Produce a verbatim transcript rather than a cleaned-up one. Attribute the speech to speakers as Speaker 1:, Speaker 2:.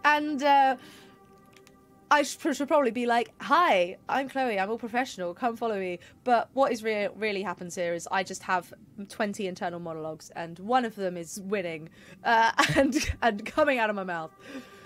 Speaker 1: and uh, I should, should probably be like, hi, I'm Chloe, I'm all professional, come follow me. But what is re really happens here is I just have twenty internal monologues, and one of them is winning uh, and, and coming out of my mouth.